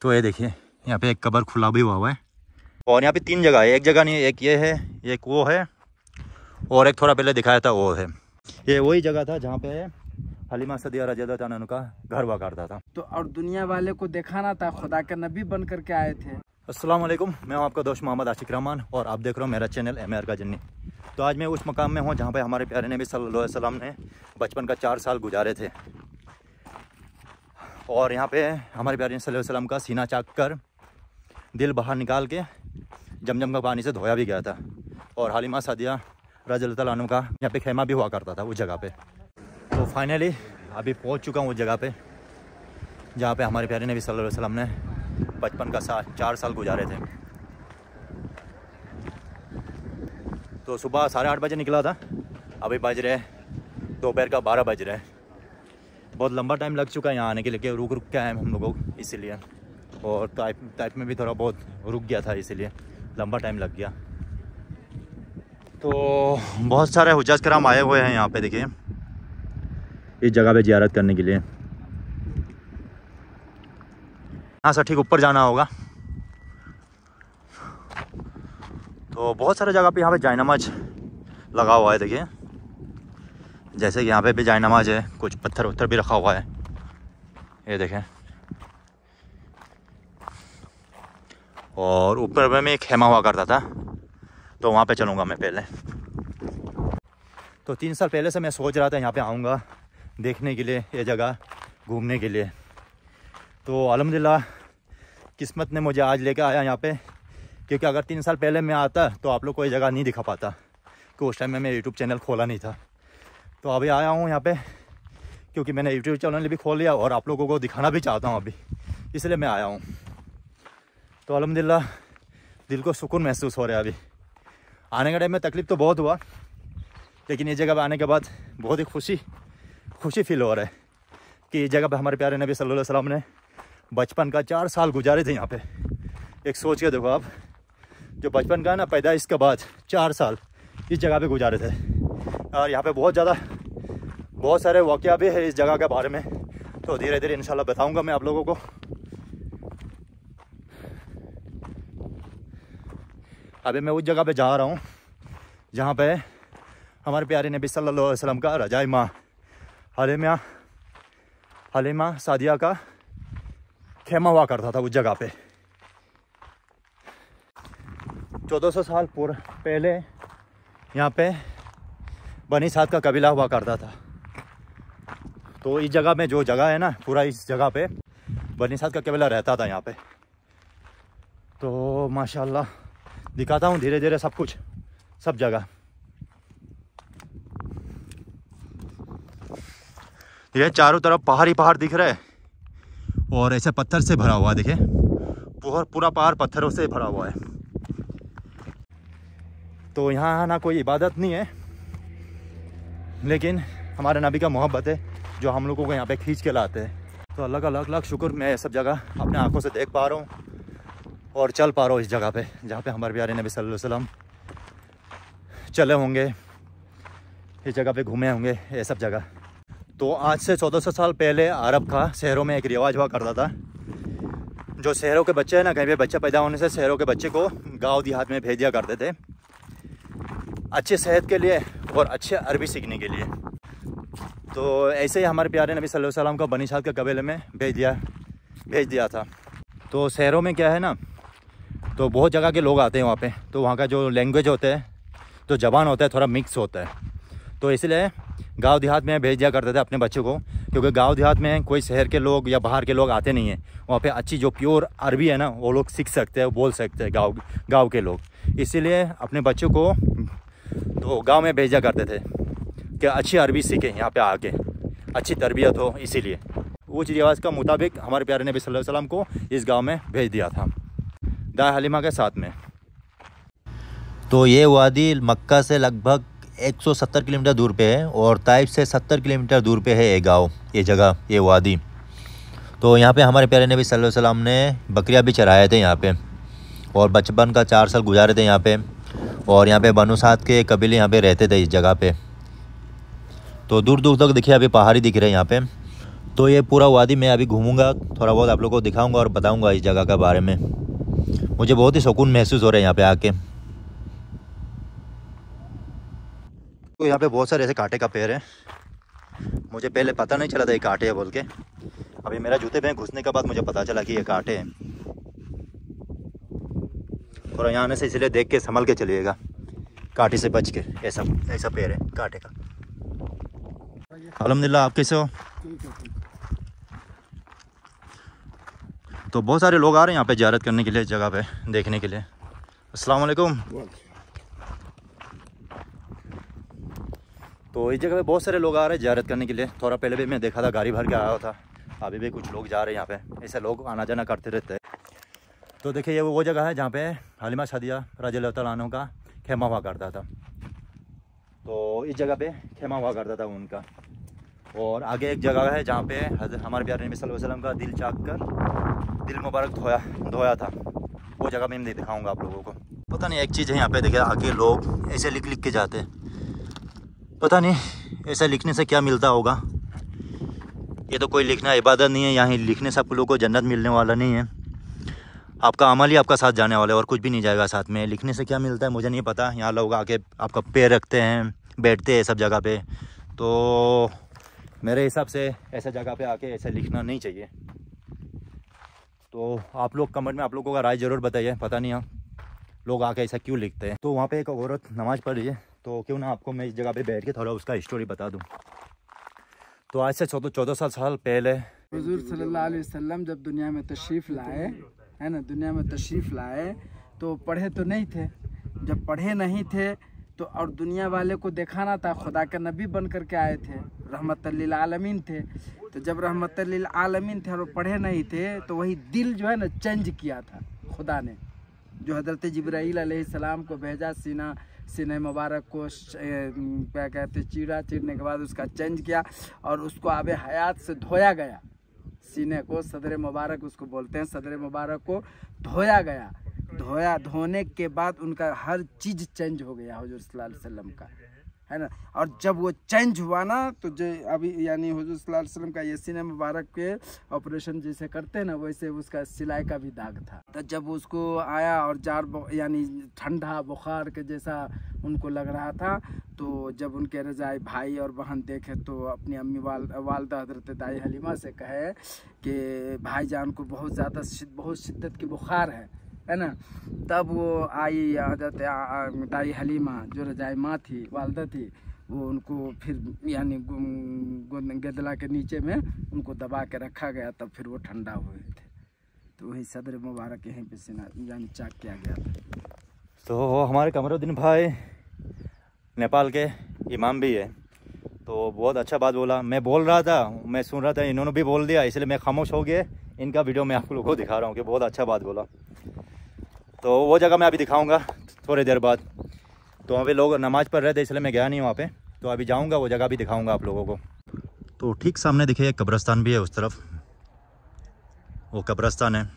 तो ये देखिए यहाँ पे एक कब्र खुला भी हुआ है और यहाँ पे 3 जगह है, एक जगह नहीं, एक ये है, एक वो है और एक थोड़ा पहले दिखाया था वो है। ये वही जगह था जहाँ पे हलीमा सदिया रज़ियल्लाहु अन्हा का घर हुआ करता था। तो और दुनिया वाले को दिखाना था, खुदा के नबी बन करके आए थे। अस्सलाम वालेकुम, मैं हूं आपका दोस्त मोहम्मद आशिक रहमान और आप देख रहे हो मेरा चैनल MR का जन्नी। तो आज मैं उस मकाम में हूं जहां पे हमारे प्यारे नबी सल्लल्लाहु अलैहि वसल्लम ने बचपन का 4 साल गुजारे थे और यहां पे हमारे प्यारे नबी सल्लल्लाहु अलैहि वसल्लम का सीना चाक कर दिल बाहर निकाल के जमजम का पानी से धोया भी गया था और हलीमा सदिया रज़ियल्लाहु अन्हा का यहाँ पे खेमा भी हुआ करता था उस जगह पे। तो फाइनली अभी पहुँच चुका हूँ उस जगह पे जहाँ पे हमारे प्यारे नबी सल्लल्लाहु अलैहि वसल्लम ने बचपन का 4 साल गुजारे थे। तो सुबह 8:30 बजे निकला था, अभी बज रहे दोपहर का 12 बज रहे। बहुत लंबा टाइम लग चुका है यहाँ आने के लिए, रुक के आए हम लोगों को इसीलिए, और टाइप में भी थोड़ा बहुत रुक गया था इसीलिए लंबा टाइम लग गया। तो बहुत सारे हुज्जाज कराम आए हुए हैं यहाँ पे, देखिए इस जगह पे ज़ियारत करने के लिए। यहाँ से ठीक ऊपर जाना होगा। तो बहुत सारे जगह पे यहाँ पे जायनमाज लगा हुआ है, देखिए जैसे कि यहाँ पे भी जायनमाज है, कुछ पत्थर उत्थर भी रखा हुआ है, ये देखें। और ऊपर में एक खेमा हुआ करता था, तो वहाँ पे चलूँगा मैं पहले। तो 3 साल पहले से मैं सोच रहा था यहाँ पे आऊँगा देखने के लिए, ये जगह घूमने के लिए। तो अल्हम्दुलिल्लाह किस्मत ने मुझे आज लेकर आया यहाँ पे, क्योंकि अगर 3 साल पहले मैं आता तो आप लोग को ये जगह नहीं दिखा पाता, कि उस टाइम में मैं यूट्यूब चैनल खोला नहीं था। तो अभी आया हूँ यहाँ पे क्योंकि मैंने यूट्यूब चैनल भी खोल लिया और आप लोगों को दिखाना भी चाहता हूँ अभी, इसलिए मैं आया हूँ। तो अल्हम्दुलिल्लाह दिल को सुकून महसूस हो रहा है। अभी आने के टाइम में तकलीफ़ तो बहुत हुआ, लेकिन ये जगह पे आने के बाद बहुत ही खुशी फील हो रहा है कि इस जगह पे हमारे प्यारे नबी सल्लल्लाहु अलैहि वसल्लम ने बचपन का 4 साल गुजारे थे यहाँ पे। एक सोच के देखो आप, जो बचपन का ना पैदाइश के बाद 4 साल इस जगह पे गुजारे थे। और यहाँ पे बहुत सारे वाक़या भी है इस जगह के बारे में, तो धीरे धीरे इंशाल्लाह बताऊँगा मैं आप लोगों को। अभी मैं उस जगह पे जा रहा हूँ जहाँ पे हमारे प्यारे नबी सल्लल्लाहु अलैहि वसल्लम का रजाई माँ हलीमा सादिया का खेमा हुआ करता था उस जगह पे। 1400 साल पहले यहाँ पे बनी साद का कबीला हुआ करता था। तो इस जगह में जो जगह है ना, पूरा इस जगह पे बनी साद का कबीला रहता था यहाँ पे। तो माशाल्लाह दिखाता हूँ धीरे धीरे सब कुछ, सब जगह। ये चारों तरफ पहाड़ ही पहाड़ दिख रहे हैं और ऐसे पत्थर से भरा हुआ, देखिए पूरा पहाड़ पत्थरों से भरा हुआ है। तो यहाँ ना कोई इबादत नहीं है, लेकिन हमारे नबी का मोहब्बत है जो हम लोगों को यहाँ पे खींच के लाते हैं। तो अल्लाह का लाख लाख शुक्र, मैं ये सब जगह अपने आंखों से देख पा रहा हूँ और चल पा रहा हूँ इस जगह पे जहाँ पे हमारे प्यारे नबी सल्लल्लाहु अलैहि वसल्लम चले होंगे, इस जगह पे घूमे होंगे, ये सब जगह। तो आज से 1400 साल पहले अरब का शहरों में एक रिवाज हुआ करता था, जो शहरों के बच्चे हैं ना, कहीं पे बच्चा पैदा होने से शहरों के बच्चे को गांव देहात में भेज दिया करते थे, अच्छे सेहत के लिए और अच्छे अरबी सीखने के लिए। तो ऐसे ही हमारे प्यारे नबी सल्लल्लाहु अलैहि वसल्लम को बनी साद के कबीले में भेज दिया था। तो शहरों में क्या है ना, तो बहुत जगह के लोग आते हैं वहाँ पे, तो वहाँ का जो लैंग्वेज होता है, जो ज़बान होता है, थोड़ा मिक्स होता है। तो इसलिए गांव देहात में भेज दिया करते थे अपने बच्चों को, क्योंकि गांव देहात में कोई शहर के लोग या बाहर के लोग आते नहीं हैं। वहाँ पे अच्छी जो प्योर अरबी है ना, वो लोग सीख सकते हैं, बोल सकते हैं गांव के लोग। इसीलिए अपने बच्चों को तो गांव में भेजा करते थे कि अच्छी अरबी सीखें, यहाँ पे आके अच्छी तरबियत हो। इसीलिए उस रिवाज का मुताबिक हमारे प्यारे नबी सल्लल्लाहु अलैहि वसल्लम को इस गाँव में भेज दिया था, दाई हलीमा के साथ में। तो ये वादी मक्का से लगभग 170 किलोमीटर दूर पे है और ताइफ से 70 किलोमीटर दूर पे है ये गाँव, ये जगह, ये वादी। तो यहाँ पे हमारे प्यारे नबी सल्लल्लाहु अलैहि वसल्लम ने बकरियाँ भी चराए थे यहाँ पे, और बचपन का 4 साल गुजारे थे यहाँ पे। और यहाँ पे बनु साद के कबीले यहाँ पे रहते थे इस जगह पे। तो दूर दूर तक देखिए अभी पहाड़ी दिख रहे हैं यहाँ पे। तो ये पूरा वादी मैं अभी घूमूंगा, थोड़ा बहुत आप लोगों को दिखाऊंगा और बताऊंगा इस जगह के बारे में। मुझे बहुत ही सुकून महसूस हो रहा है यहाँ पे आके। तो यहाँ पे बहुत सारे ऐसे कांटे का पेड़ है। मुझे पहले पता नहीं चला था ये कांटे है बोल के। अभी मेरा जूते में घुसने के बाद मुझे पता चला कि ये कांटे हैं। थोड़ा यहाँ आने से इसलिए देख के संभल के चलिएगा, कांटे से बच के। ऐसा ऐसा पेड़ है कांटे का। अल्हम्दुलिल्लाह, आप कैसे हो? तो बहुत सारे लोग आ रहे हैं यहाँ पे ज़ियारत करने के लिए, जगह पे देखने के लिए। अस्सलाम वालेकुम। तो इस जगह पे बहुत सारे लोग आ रहे हैं ज़ियारत करने के लिए। थोड़ा पहले भी मैं देखा था, गाड़ी भर के आया था। अभी भी कुछ लोग जा रहे हैं यहाँ पे, ऐसे लोग आना जाना करते रहते हैं। तो देखिए ये वो जगह है जहाँ पे हलीमा सादिया रज़ियल्लाहु तआला अन्हा का खेमा हुआ करता था। तो इस जगह पे खेमा हुआ करता था उनका। और आगे एक जगह है जहाँ पे हमारे प्यारे नबी सल्लल्लाहु अलैहि वसल्लम का दिल चाक कर दिल मुबारक धोया था। वो जगह मैं दिखाऊंगा आप लोगों को। पता नहीं एक चीज़ है यहाँ पे, देखिए आगे लोग ऐसे लिख लिख के जाते हैं। पता नहीं ऐसा लिखने से क्या मिलता होगा। ये तो कोई लिखना इबादत नहीं है। यहाँ लिखने से आप लोगों को जन्नत मिलने वाला नहीं है। आपका अमल ही आपका साथ जाने वाला है और कुछ भी नहीं जाएगा साथ में। लिखने से क्या मिलता है मुझे नहीं पता। यहाँ लोग आके आपका पैर रखते हैं, बैठते हैं सब जगह पे। तो मेरे हिसाब से ऐसा जगह पे आके ऐसा लिखना नहीं चाहिए। तो आप लोग कमेंट में आप लोगों का राय ज़रूर बताइए। पता नहीं हाँ लोग आके ऐसा क्यों लिखते हैं। तो वहाँ पे एक औरत नमाज़ पढ़ रही है, तो क्यों ना आपको मैं इस जगह पे बैठ के थोड़ा उसका स्टोरी बता दूँ। तो आज से 14 साल पहले हुजूर सल्लल्लाहु अलैहि वसल्लम जब दुनिया में तशरीफ़ लाए, है ना, दुनिया में तशरीफ़ लाए तो पढ़े तो नहीं थे। जब पढ़े नहीं थे तो और दुनिया वाले को दिखाना था, खुदा के नबी बन करके आए थे, रहमतल लिल आलमीन थे। तो जब रहमतल लिल आलमीन थे और पढ़े नहीं थे तो वही दिल जो है ना चेंज किया था खुदा ने, जो हज़रत जिब्राईल अलैहिस्सलाम को भेजा। सीने मुबारक को क्या कहते चीरा चीरने के बाद उसका चेंज किया और उसको आबे हयात से धोया गया। सीने को सदर मुबारक उसको बोलते हैं, सदर मुबारक को धोया गया। धोने के बाद उनका हर चीज़ चेंज हो गया हुजूर सल्लल्लाहु अलैहि वसल्लम का, है ना। और जब वो चेंज हुआ ना तो जो अभी यानी हुजूर सल्लल्लाहु अलैहि वसल्लम का ये सीने मुबारक के ऑपरेशन जैसे करते हैं ना, वैसे उसका सिलाई का भी दाग था। तो जब उसको आया और यानी ठंडा बुखार के जैसा उनको लग रहा था, तो जब उनके रजाई भाई और बहन देखे तो अपनी अम्मी वालदा हजरत दाई हलीमा से कहे कि भाईजान को बहुत शिद्दत की बुखार है ना। तब वो आई हजरत दाई हलीमा जो रजाई माँ थी, वालदा थी, वो उनको फिर यानी गदला के नीचे में उनको दबा के रखा गया। तब फिर वो ठंडा हुए थे। तो वही सदर मुबारक यहीं पे सीना यानी चाक किया गया था। तो हमारे कमरुद्दीन भाई नेपाल के इमाम भी है, तो बहुत अच्छा बात बोला। मैं बोल रहा था, मैं सुन रहा था, इन्होंने भी बोल दिया, इसलिए मैं खामोश हो गया। इनका वीडियो मैं आप लोगों को दिखा रहा हूँ कि बहुत अच्छा बात बोला। तो वो जगह मैं अभी दिखाऊंगा थोड़ी देर बाद। तो वहाँ पे लोग नमाज़ पढ़ रहे थे इसलिए मैं गया नहीं वहाँ पे। तो अभी जाऊंगा, वो जगह भी दिखाऊंगा आप लोगों को। तो ठीक सामने देखिए एक कब्रस्तान भी है उस तरफ, वो कब्रस्तान है।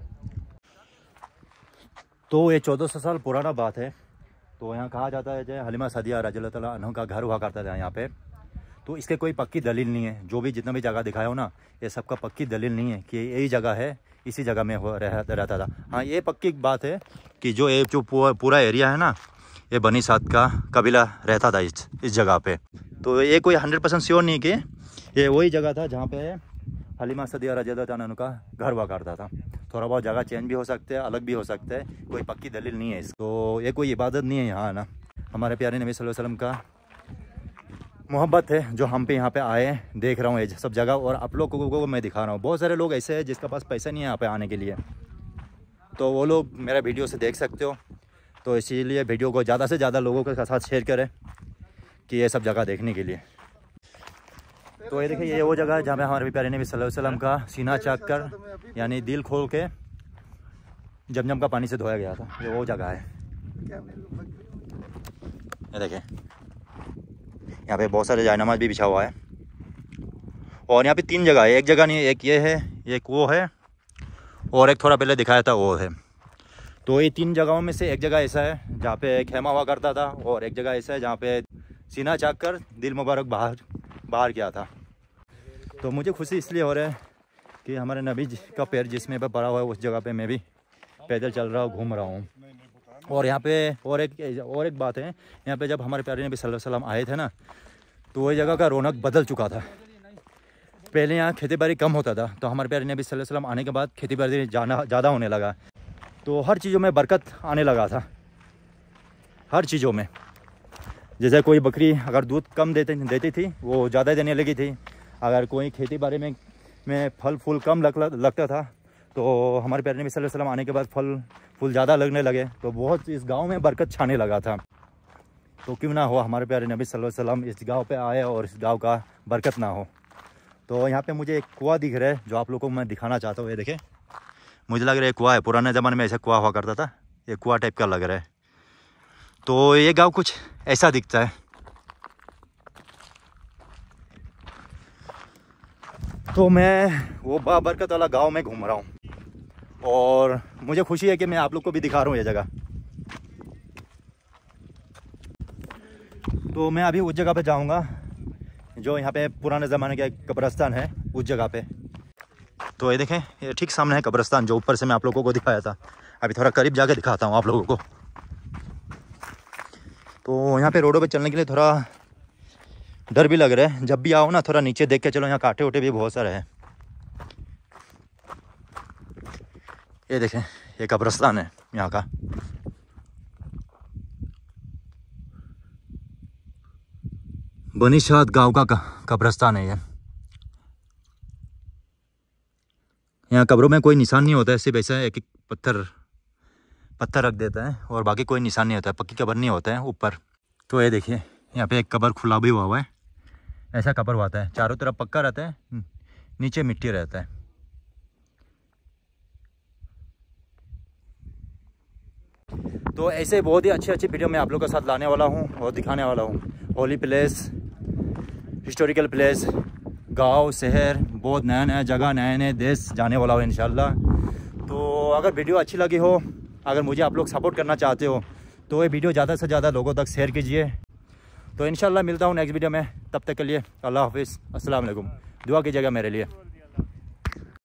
तो ये 1400 साल पुराना बात है। तो यहाँ कहा जाता है जो हलीमा सादिया रज़ियल्लाहु तआला अन्हा का घर हुआ करता था यहाँ पे। तो इसके कोई पक्की दलील नहीं है। जो भी जितना भी जगह दिखाया हो ना, ये सबका पक्की दलील नहीं है कि यही जगह है, इसी जगह में रहता था। हाँ ये पक्की बात है कि जो पूरा एरिया है ना, ये बनी साद का कबीला रहता था इस जगह पे। तो ये कोई 100% श्योर नहीं कि ये वही जगह था जहाँ पे हलीमा सादिया रज़ियल्लाहु तआला अन्हा का घर हुआ करता था। थोड़ा बहुत जगह चेंज भी हो सकते हैं, अलग भी हो सकते हैं, कोई पक्की दलील नहीं है। तो ये कोई इबादत नहीं है यहाँ ना। हमारे प्यारे नबी सल्लल्लाहु अलैहि वसल्लम का मोहब्बत है जो हम पे यहाँ पे आए। देख रहा हूँ ये सब जगह और आप लोगों को मैं दिखा रहा हूँ। बहुत सारे लोग ऐसे हैं जिसके पास पैसा नहीं है यहाँ पे आने के लिए, तो वो लोग मेरा वीडियो से देख सकते हो। तो इसीलिए वीडियो को ज़्यादा से ज़्यादा लोगों के साथ शेयर करें कि ये सब जगह देखने के लिए। तो ये देखिए ये वो जगह है जहाँ पे हमारे प्यारे नबी सल्लल्लाहु अलैहि वसल्लम का सीना चाक कर यानी दिल खोल के जमजम का पानी से धोया गया था। ये वो जगह है। ये देखिए यहाँ पे बहुत सारे जायनमाज भी बिछा हुआ है। और यहाँ पे 3 जगह है, एक जगह नहीं है, एक ये है, एक वो है और एक थोड़ा पहले दिखाया था वो है। तो ये 3 जगहों में से एक जगह ऐसा है जहाँ पे खेमा हुआ करता था और एक जगह ऐसा है जहाँ पे सीना चाक कर दिल मुबारक बाहर किया था। तो मुझे खुशी इसलिए हो रहा है कि हमारे नबी का पैर जिसमें पर पड़ा हुआ है उस जगह पे मैं भी पैदल चल रहा हूँ, घूम रहा हूँ। और यहाँ पे और एक बात है, यहाँ पे जब हमारे प्यारे नबी सल्लल्लाहु अलैहि वसल्लम आए थे ना, तो वही जगह का रौनक बदल चुका था। पहले यहाँ खेती बाड़ी कम होता था, तो हमारे प्यारे नबी सल्लल्लाहु अलैहि वसल्लम आने के बाद खेती बाड़ी ज़्यादा होने लगा, तो हर चीज़ों में बरकत आने लगा था, हर चीज़ों में। जैसे कोई बकरी अगर दूध कम देती थी वो ज़्यादा देने लगी थी, अगर कोई खेती बाड़ी में फल फूल कम लगता था तो हमारे प्यारे नबी सल्लल्लाहु अलैहि वसल्लम आने के बाद फल फूल ज़्यादा लगने लगे, तो बहुत इस गांव में बरकत छाने लगा था। तो क्यों ना हो हमारे प्यारे नबी सल्लल्लाहु अलैहि वसल्लम इस गांव पे आए और इस गांव का बरकत ना हो। तो यहाँ पे मुझे एक कुआं दिख रहा है जो आप लोगों को मैं दिखाना चाहता हूँ। ये देखें, मुझे लग रहा है कुआं है, पुराने ज़माने में ऐसा कुआं हुआ करता था, ये कुआं टाइप का लग रहा है। तो ये गाँव कुछ ऐसा दिखता है। तो मैं वो बाबरकत वाला गांव में घूम रहा हूँ और मुझे खुशी है कि मैं आप लोग को भी दिखा रहा हूँ ये जगह। तो मैं अभी उस जगह पे जाऊँगा जो यहाँ पे पुराने ज़माने का कब्रिस्तान है, उस जगह पे। तो ये देखें, ये ठीक सामने है कब्रिस्तान जो ऊपर से मैं आप लोगों को दिखाया था। अभी थोड़ा करीब जाके दिखाता हूँ आप लोगों को। तो यहाँ पे रोडों पे चलने के लिए थोड़ा डर भी लग रहा है। जब भी आओ ना थोड़ा नीचे देख के चलो, यहाँ कांटे वोटे भी बहुत सारे हैं। ये देखें, ये कब्रिस्तान है यहाँ का। बनीशाद गांव का कब्रिस्तान है ये। यहाँ कब्रों में कोई निशान नहीं होता है, सिर्फ ऐसा एक पत्थर रख देता है और बाकी कोई निशान नहीं होता है, पक्की कब्र नहीं होता है ऊपर। तो ये देखिए, यहाँ पे एक कब्र खुला भी हुआ है, ऐसा कब्र हुआ है, चारों तरफ पक्का रहता है, नीचे मिट्टी रहता है। तो ऐसे बहुत ही अच्छी वीडियो मैं आप लोगों के साथ लाने वाला हूँ और दिखाने वाला हूँ। होली प्लेस, हिस्टोरिकल प्लेस, गांव, शहर, बहुत नया जगह, नए देश जाने वाला हूँ इंशाल्लाह। तो अगर वीडियो अच्छी लगी हो, अगर मुझे आप लोग सपोर्ट करना चाहते हो तो ये वीडियो ज़्यादा से ज़्यादा लोगों तक शेयर कीजिए। तो इंशाल्लाह मिलता हूँ नेक्स्ट वीडियो में, तब तक के लिए अल्लाह हाफिज़, अस्सलाम वालेकुम। दुआ कीजिएगा मेरे लिए।